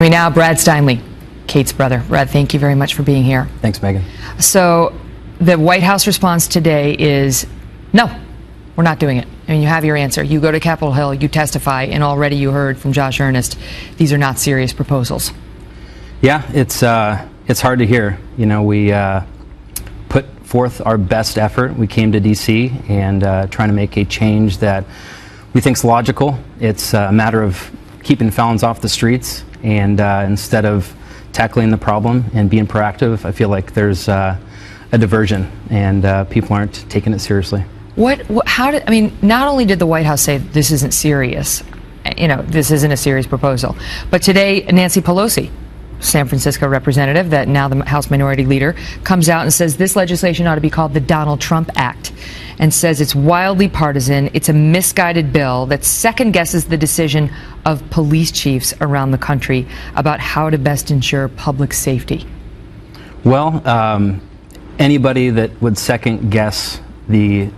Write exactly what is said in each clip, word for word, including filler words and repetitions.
me now, Brad Steinle, Kate's brother. Brad, thank you very much for being here. Thanks, Megan. So the White House response today is, no, we're not doing it. I mean, you have your answer. You go to Capitol Hill, you testify, and already you heard from Josh Earnest, these are not serious proposals. Yeah, it's, uh, it's hard to hear. You know, we uh, put forth our best effort. We came to D C and uh, trying to make a change that we think is logical. It's a matter of keeping felons off the streets, and uh, instead of tackling the problem and being proactive, I feel like there's uh, a diversion, and uh, people aren't taking it seriously. What, what, how did, I mean, not only did the White House say this isn't serious, you know, this isn't a serious proposal, but today Nancy Pelosi, San Francisco representative, that now the House Minority Leader, comes out and says this legislation ought to be called the Donald Trump Act, and says it's wildly partisan, it's a misguided bill that second guesses the decision of police chiefs around the country about how to best ensure public safety. Well, um, anybody that would second guess the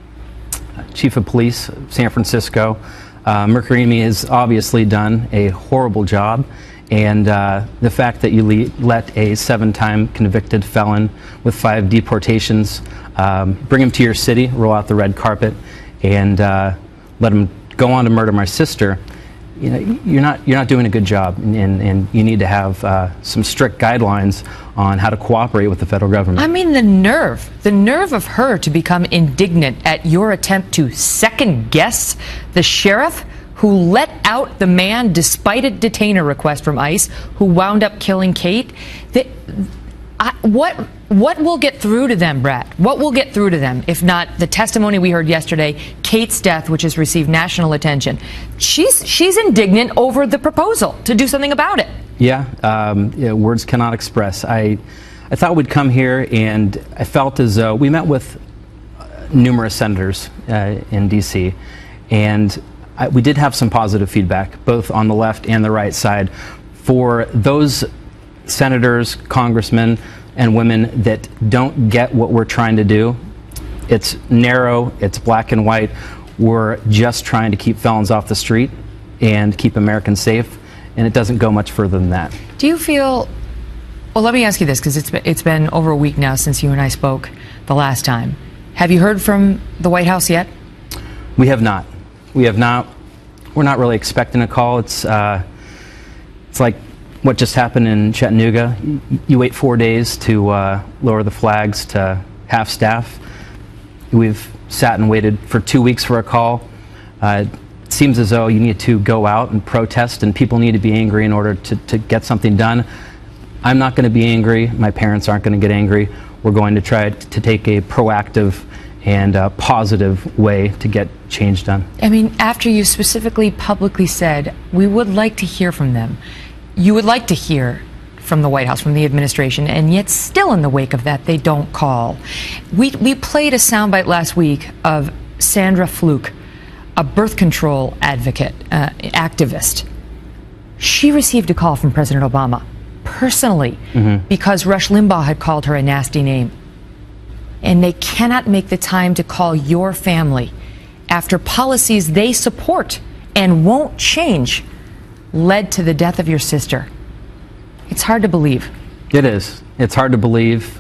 chief of police, San Francisco, uh, McCreamy has obviously done a horrible job. And uh, the fact that you le let a seven-time convicted felon with five deportations um, bring him to your city, roll out the red carpet, and uh, let him go on to murder my sister, you know, you're not you're not doing a good job, and, and you need to have uh, some strict guidelines on how to cooperate with the federal government. I mean, the nerve, the nerve of her to become indignant at your attempt to second guess the sheriff who let out the man despite a detainer request from ICE, who wound up killing Kate. The, I, what what will get through to them, Brad? What will get through to them if not the testimony we heard yesterday, Kate's death, which has received national attention? She's she's indignant over the proposal to do something about it. Yeah, um, yeah, words cannot express. I I thought we'd come here, and I felt as though we met with numerous senators uh, in D C, and I, we did have some positive feedback, both on the left and the right side, for those senators, congressmen, and women that don't get what we're trying to do. It's narrow, it's black and white. We're just trying to keep felons off the street and keep Americans safe, and it doesn't go much further than that. Do you feel, well, let me ask you this, because it's been, it's been over a week now since you and I spoke the last time. Have you heard from the White House yet? We have not. We have not. We're not really expecting a call. It's uh, it's like what just happened in Chattanooga. You, you wait four days to uh, lower the flags to half staff. We've sat and waited for two weeks for a call. Uh, it seems as though you need to go out and protest, and people need to be angry in order to, to get something done. I'm not going to be angry. My parents aren't going to get angry. We're going to try to take a proactive and a positive way to get change done. I mean, after you specifically publicly said, we would like to hear from them, you would like to hear from the White House, from the administration, and yet still in the wake of that, they don't call. We, we played a soundbite last week of Sandra Fluke, a birth control advocate, uh, activist. She received a call from President Obama personally mm-hmm. because Rush Limbaugh had called her a nasty name. And they cannot make the time to call your family after policies they support and won't change led to the death of your sister. It's hard to believe. It is. It's hard to believe.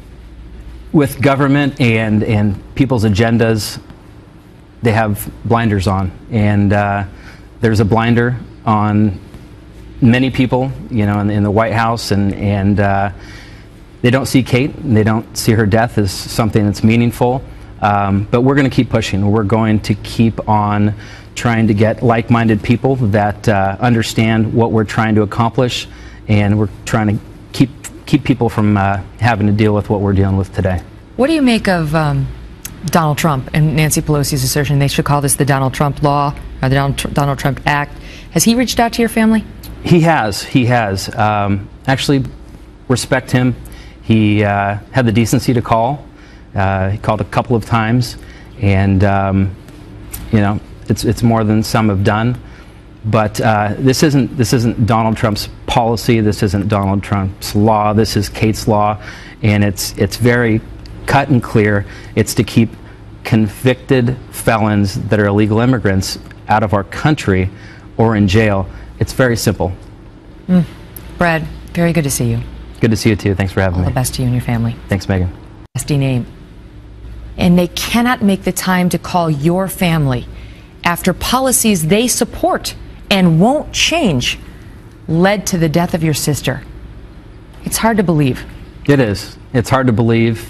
With government and, and people's agendas, they have blinders on. And uh, there's a blinder on many people, you know, in, in the White House, and, and uh, they don't see Kate, and they don't see her death as something that's meaningful. Um, but we're going to keep pushing. We're going to keep on trying to get like-minded people that uh, understand what we're trying to accomplish, and we're trying to keep keep people from uh, having to deal with what we're dealing with today. What do you make of um, Donald Trump and Nancy Pelosi's assertion they should call this the Donald Trump Law or the Donald, Tr Donald Trump Act? Has he reached out to your family? He has. He has. Um, actually, respect him. He uh, had the decency to call. Uh, he called a couple of times, and um, you know, it's it's more than some have done. But uh, this isn't this isn't Donald Trump's policy. This isn't Donald Trump's law. This is Kate's law, and it's it's very cut and clear. It's to keep convicted felons that are illegal immigrants out of our country or in jail. It's very simple. Mm. Brad, very good to see you. Good to see you too. Thanks for having All me. the best to you and your family. Thanks, Megan. Nasty name. And they cannot make the time to call your family after policies they support and won't change led to the death of your sister. It's hard to believe. It is. It's hard to believe.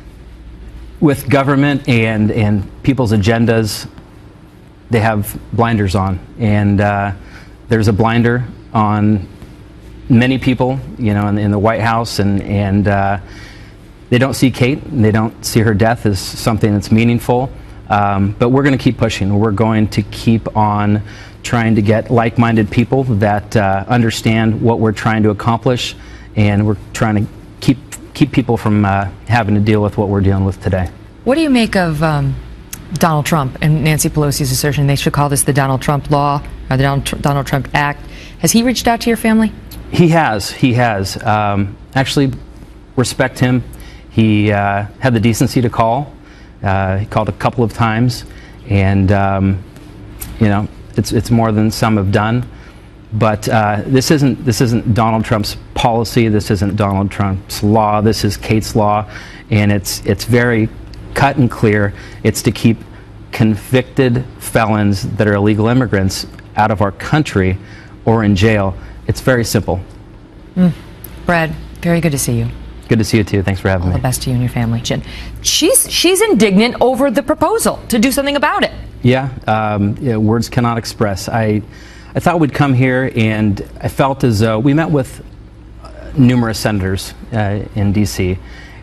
With government and, and people's agendas, they have blinders on. And uh, there's a blinder on many people, you know, in, in the White House, and, and uh, they don't see Kate, and they don't see her death as something that's meaningful. Um, but we're going to keep pushing. We're going to keep on trying to get like-minded people that uh, understand what we're trying to accomplish, and we're trying to keep keep people from uh, having to deal with what we're dealing with today. What do you make of um, Donald Trump and Nancy Pelosi's assertion they should call this the Donald Trump Law or the Donald, Tr Donald Trump Act? Has he reached out to your family? He has. He has. Um, actually, respect him. He uh, had the decency to call. Uh, he called a couple of times, and um, you know, it's it's more than some have done. But uh, this isn't this isn't Donald Trump's policy. This isn't Donald Trump's law. This is Kate's law, and it's it's very cut and clear. It's to keep convicted felons that are illegal immigrants out of our country or in jail. It's very simple. Mm. Brad, very good to see you. Good to see you too. Thanks for having All me. the best to you and your family. She's she's indignant over the proposal to do something about it. Yeah, um, yeah, words cannot express. I I thought we'd come here, and I felt as though we met with numerous senators uh, in D C,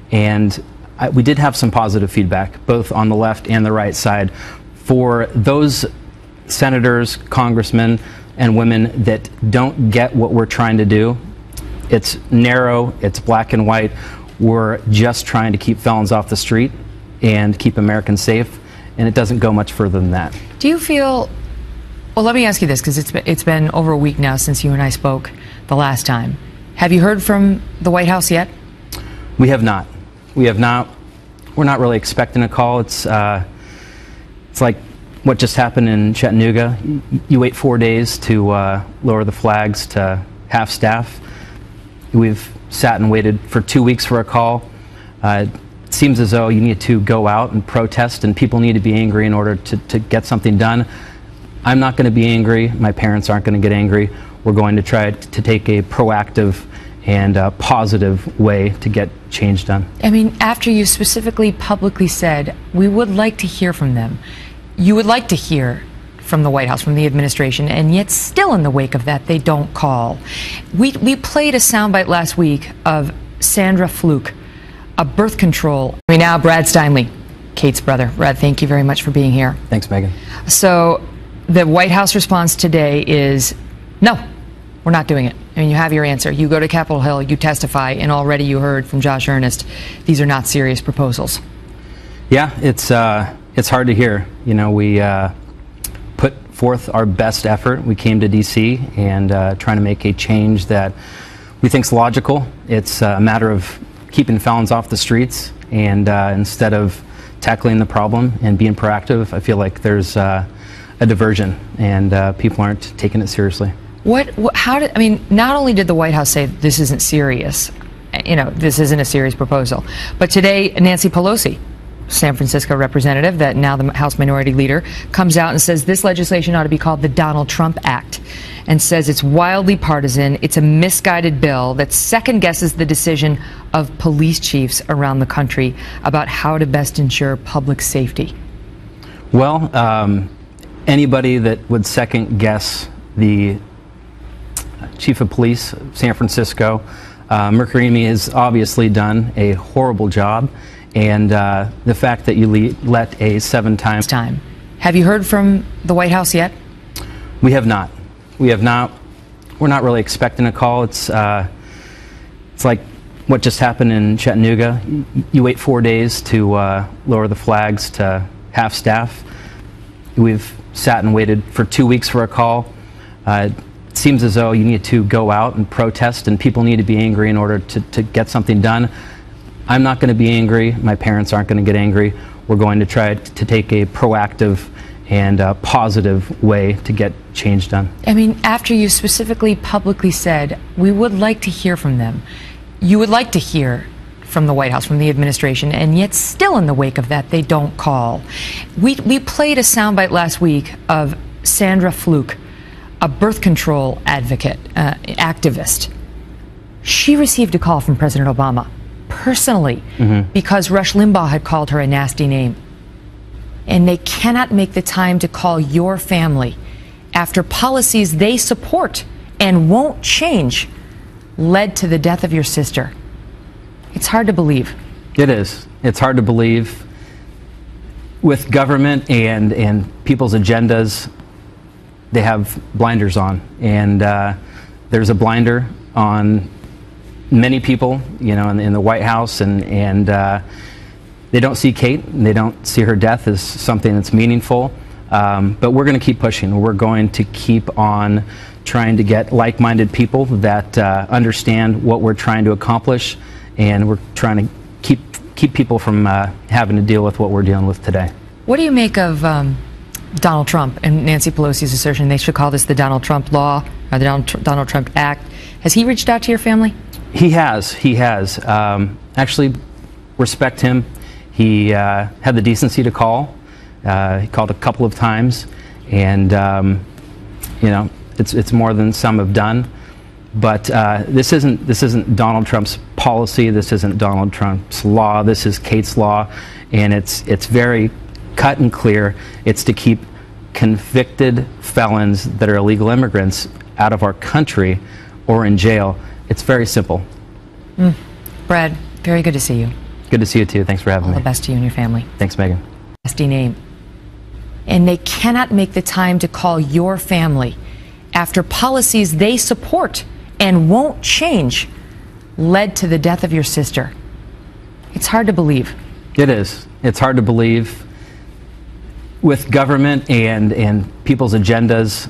and I, we did have some positive feedback, both on the left and the right side, for those senators, congressmen, and women that don't get what we're trying to do. It's narrow, it's black and white. We're just trying to keep felons off the street and keep Americans safe, and it doesn't go much further than that. Do you feel, well, let me ask you this, because it's been, it's been over a week now since you and I spoke the last time. Have you heard from the White House yet? We have not. We have not. We're not really expecting a call. It's, uh, it's like what just happened in Chattanooga. You, you wait four days to uh, lower the flags to half staff. We've sat and waited for two weeks for a call. Uh, it seems as though you need to go out and protest, and people need to be angry in order to, to get something done. I'm not going to be angry. My parents aren't going to get angry. We're going to try to take a proactive and uh, positive way to get change done. I mean, after you specifically publicly said, we would like to hear from them, you would like to hear from the White House, from the administration, and yet still in the wake of that, they don't call. We, we played a soundbite last week of Sandra Fluke, a birth control. I mean, now Brad Steinle, Kate's brother. Brad, thank you very much for being here. Thanks, Megan. So the White House response today is, no, we're not doing it. I mean, you have your answer. You go to Capitol Hill, you testify, and already you heard from Josh Earnest, these are not serious proposals. Yeah, it's, uh, it's hard to hear. You know, we uh, put forth our best effort. We came to D C and uh, trying to make a change that we think is logical. It's a matter of keeping felons off the streets, and uh, instead of tackling the problem and being proactive, I feel like there's uh, a diversion, and uh, people aren't taking it seriously. What, what, how did, I mean, not only did the White House say this isn't serious, you know, this isn't a serious proposal, but today Nancy Pelosi, San Francisco representative, that now the House Minority Leader, comes out and says this legislation ought to be called the Donald Trump Act, and says it's wildly partisan, it's a misguided bill that second guesses the decision of police chiefs around the country about how to best ensure public safety. Well, um, anybody that would second guess the chief of police of San Francisco, uh, Mercurini, has obviously done a horrible job. And uh, the fact that you le let a seven-time time. Have you heard from the White House yet? We have not. We have not. We're not really expecting a call. It's uh, it's like what just happened in Chattanooga. You, you wait four days to uh, lower the flags to half staff. We've sat and waited for two weeks for a call. Uh, it seems as though you need to go out and protest, and people need to be angry in order to, to get something done. I'm not going to be angry. My parents aren't going to get angry. We're going to try to take a proactive and a positive way to get change done. I mean, after you specifically publicly said, we would like to hear from them, you would like to hear from the White House, from the administration, and yet still in the wake of that, they don't call. We, we played a soundbite last week of Sandra Fluke, a birth control advocate, uh, activist. She received a call from President Obama personally mm-hmm. because Rush Limbaugh had called her a nasty name. And they cannot make the time to call your family after policies they support and won't change led to the death of your sister. It's hard to believe. It is. It's hard to believe. With government and, and people's agendas, they have blinders on. And uh, there's a blinder on many people, you know, in, in the White House, and, and uh, they don't see Kate, and they don't see her death as something that's meaningful. Um, but we're going to keep pushing. We're going to keep on trying to get like-minded people that uh, understand what we're trying to accomplish, and we're trying to keep keep people from uh, having to deal with what we're dealing with today. What do you make of um, Donald Trump and Nancy Pelosi's assertion they should call this the Donald Trump Law or the Donald, Tr Donald Trump Act? Has he reached out to your family? He has. He has. Um, actually, respect him. He uh, had the decency to call. Uh, he called a couple of times, and um, you know, it's it's more than some have done. But uh, this isn't this isn't Donald Trump's policy. This isn't Donald Trump's law. This is Kate's law, and it's it's very cut and clear. It's to keep convicted felons that are illegal immigrants out of our country or in jail. It's very simple. Mm. Brad, very good to see you. Good to see you too. Thanks for having All me. All the best to you and your family. Thanks, Megan. Nasty name. And they cannot make the time to call your family after policies they support and won't change led to the death of your sister. It's hard to believe. It is. It's hard to believe. With government and, and people's agendas,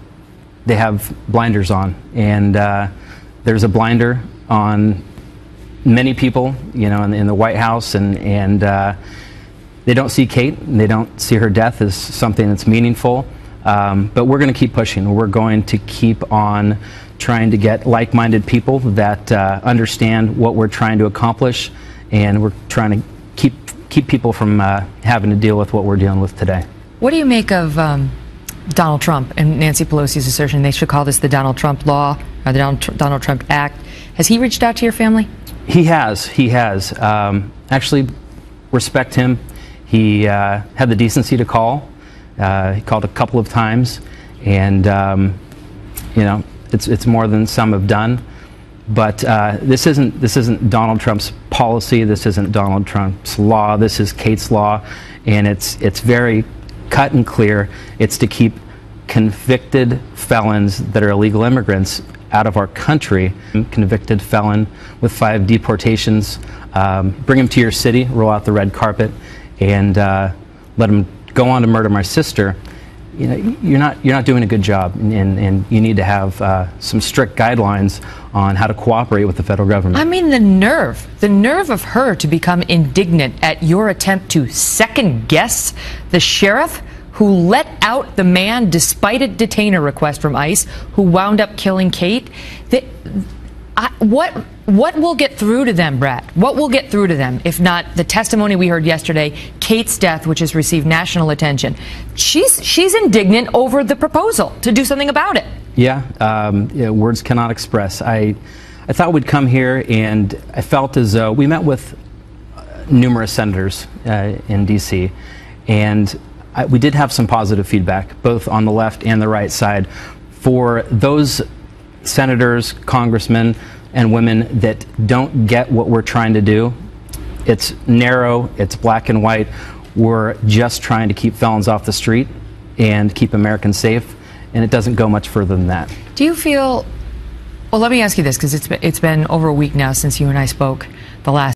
they have blinders on. And uh, there's a blinder on many people, you know, in, in the White House, and, and uh, they don't see Kate, and they don't see her death as something that's meaningful. Um, but we're going to keep pushing. We're going to keep on trying to get like-minded people that uh, understand what we're trying to accomplish, and we're trying to keep keep people from uh, having to deal with what we're dealing with today. What do you make of um, Donald Trump and Nancy Pelosi's assertion they should call this the Donald Trump Law or the Donald, Tr Donald Trump Act? Has he reached out to your family? He has. He has. Um, actually, respect him. He uh, had the decency to call. Uh, he called a couple of times, and um, you know, it's it's more than some have done. But uh, this isn't this isn't Donald Trump's policy. This isn't Donald Trump's law. This is Kate's law, and it's it's very cut and clear. It's to keep convicted felons that are illegal immigrants out of our country. Convicted felon with five deportations, um, bring him to your city, roll out the red carpet, and uh, let him go on to murder my sister. You know, you're not you're not doing a good job, and, and, and you need to have uh, some strict guidelines on how to cooperate with the federal government. I mean, the nerve, the nerve of her to become indignant at your attempt to second guess the sheriff who let out the man despite a detainer request from ICE, who wound up killing Kate. The, I, what what will get through to them, Brad? What will get through to them if not the testimony we heard yesterday, Kate's death, which has received national attention? She's she's indignant over the proposal to do something about it. Yeah, um, yeah, words cannot express. I I thought we'd come here, and I felt as though we met with numerous senators uh, in D C, and I, we did have some positive feedback, both on the left and the right side, for those senators, congressmen, and women that don't get what we're trying to do. It's narrow, it's black and white. We're just trying to keep felons off the street and keep Americans safe, and it doesn't go much further than that. Do you feel, well, let me ask you this, because it's been, it's been over a week now since you and I spoke the last